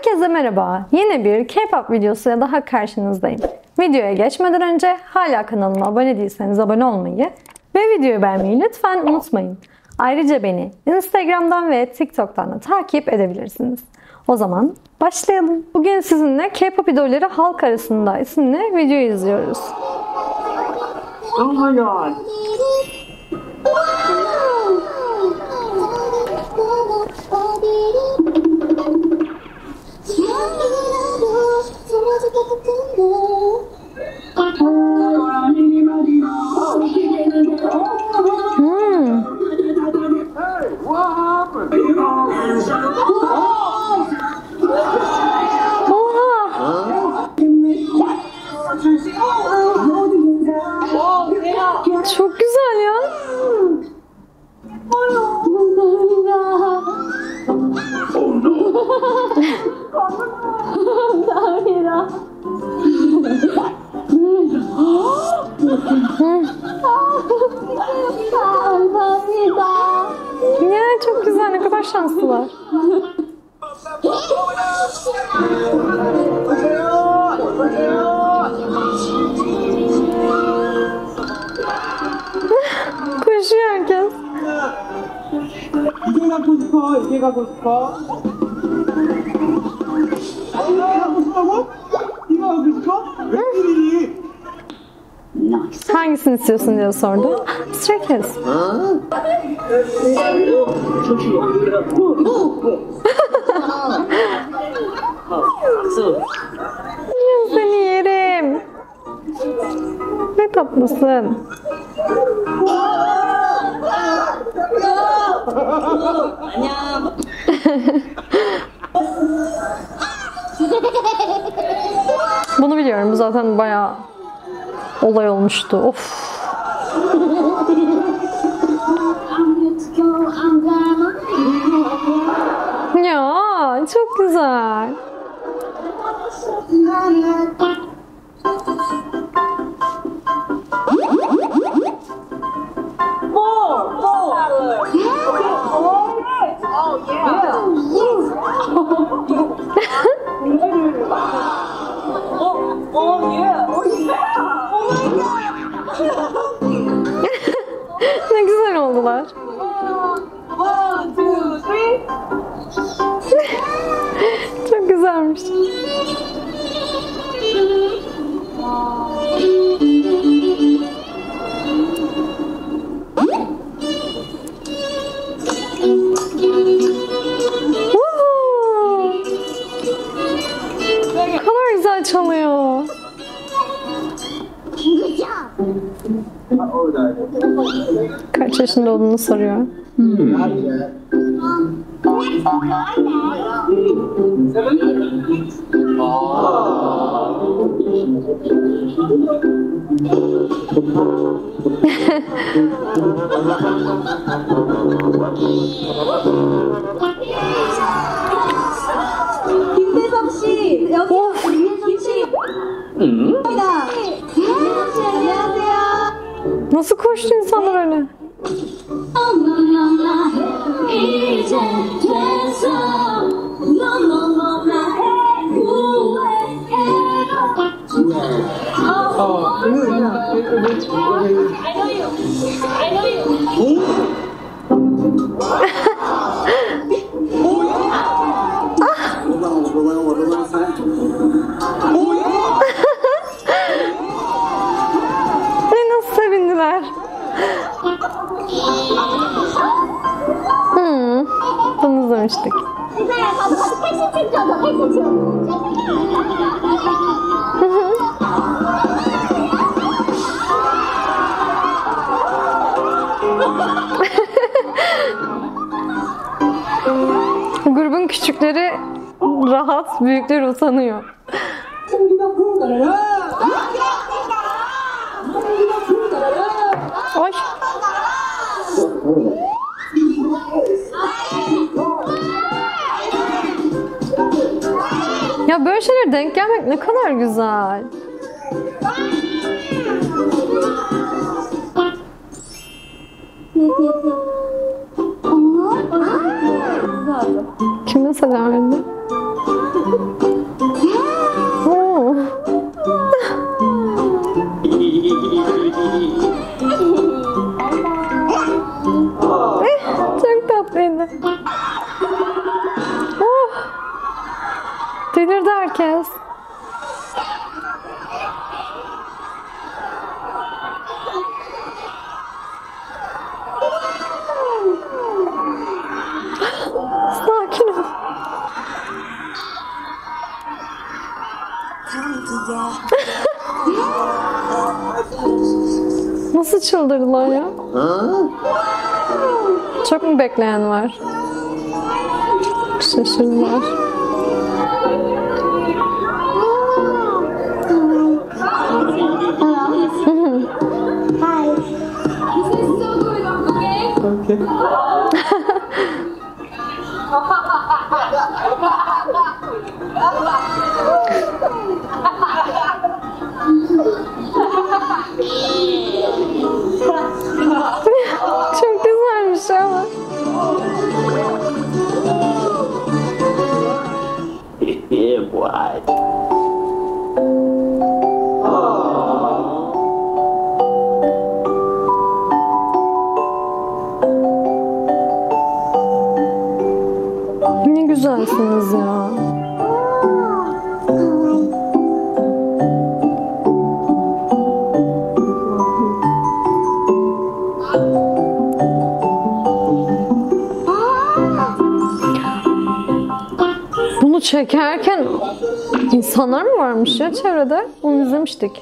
Herkese merhaba. Yeni bir K-pop videosuyla daha karşınızdayım. Videoya geçmeden önce hala kanalıma abone değilseniz abone olmayı ve videoyu beğenmeyi lütfen unutmayın. Ayrıca beni Instagram'dan ve TikTok'tan da takip edebilirsiniz. O zaman başlayalım. Bugün sizinle K-pop idolleri halk arasında isimli videoyu izliyoruz. Oh my god. Çok güzel ya. Ya çok güzel, ne kadar şanslılar. Koşuyor herkes. 이게 갖고 싶어? 이게 갖고 싶어? 이거 갖고 싶다고? 이거 갖고 싶어? 웬일이니? Hangisini istiyorsun diye sordu. Stray Kids. Seni yerim. Ne tatlısın. Bunu biliyorum. Bu zaten bayağı olay olmuştu. Of. Ya çok güzel. Ne güzel oldular. Çok güzelmiş. Ne kadar güzel çalıyor. Kaç yaşında olduğunu soruyor. 김대성 씨, 여기 이혜성 씨. 입니다. 이혜성 씨, 안녕하세요. Nasıl koştu insanlar öyle? 이제 됐어. 너무나 Nasıl sevindiler? Bunu izlemiştik. 이사야, 가서 택시 찍자, 택시 Grubun küçükleri rahat, büyükleri utanıyor. Oy. Ya böyle şeylere denk gelmek ne kadar güzel. Kim mesaj verdi? Delirdi herkes. Sakin ol. Nasıl çıldırdılar ya? Çok mu bekleyen var? Şaşırdılar. Hi. This is so good, okay? Okay. Çok güzelmiş ama. Yeah, boy. Ne güzelsiniz ya. Bunu çekerken insanlar mı varmış ya çevrede? Onu izlemiştik.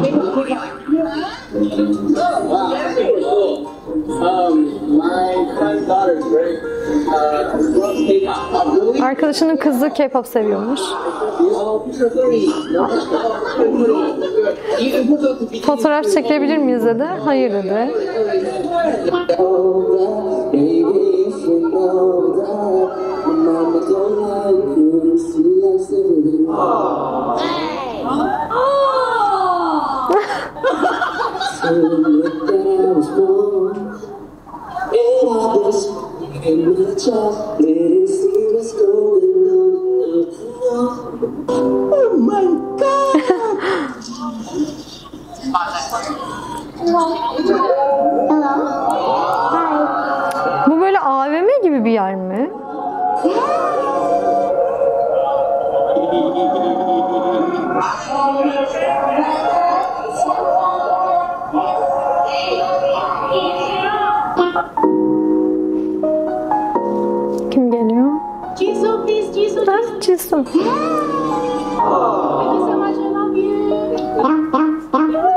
Arkadaşının kızı K-pop seviyormuş. Fotoğraf çekebilir miyiz dedi. Hayır dedi. Oh my god! Bu böyle AVM gibi bir yer mi? Kim geliyor? Jisoo, please, Jisoo. Ha, Jisoo. Thank you so much. I love you.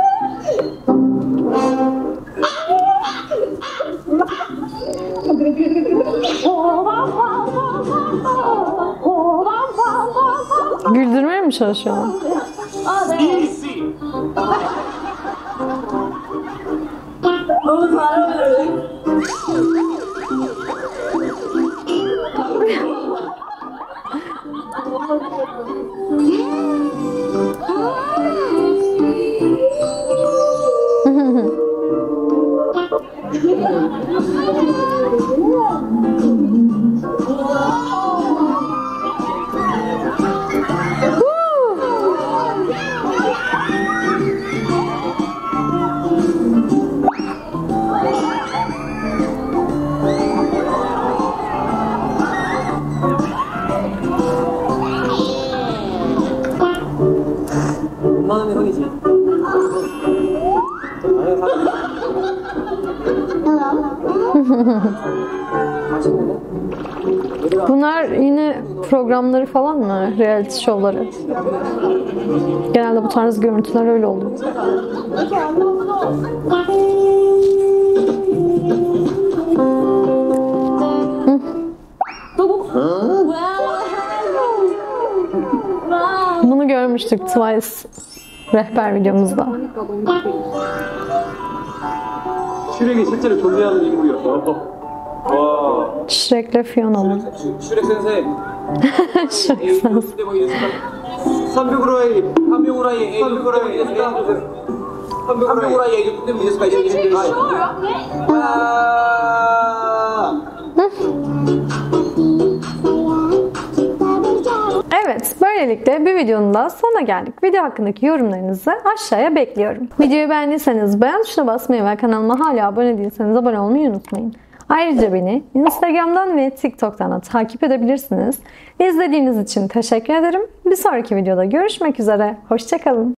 Güldürmeye mi çalışıyorlar? Oh, 네. 너무 잘하네. 엄마는 형이지. Bunlar yine programları falan mı? Reality şovları. Genelde bu tarz görüntüler öyle oluyor. Bunu görmüştük Twice rehber videomuzda. 슈렉이 실제로 존재하는 인물이었어. 와. Shrek'le Fiona'nın. 슈렉 센세. Shrek sensin. 300으로의 한명으로의 한명으로의 한명으로의 얘기 때문에 미스가 이렇게 힘들어. Evet, böylelikle bir videonun da sonuna geldik. Video hakkındaki yorumlarınızı aşağıya bekliyorum. Videoyu beğendiyseniz beğen tuşuna basmayı ve kanalıma hala abone değilseniz abone olmayı unutmayın. Ayrıca beni Instagram'dan ve TikTok'tan da takip edebilirsiniz. İzlediğiniz için teşekkür ederim. Bir sonraki videoda görüşmek üzere. Hoşça kalın.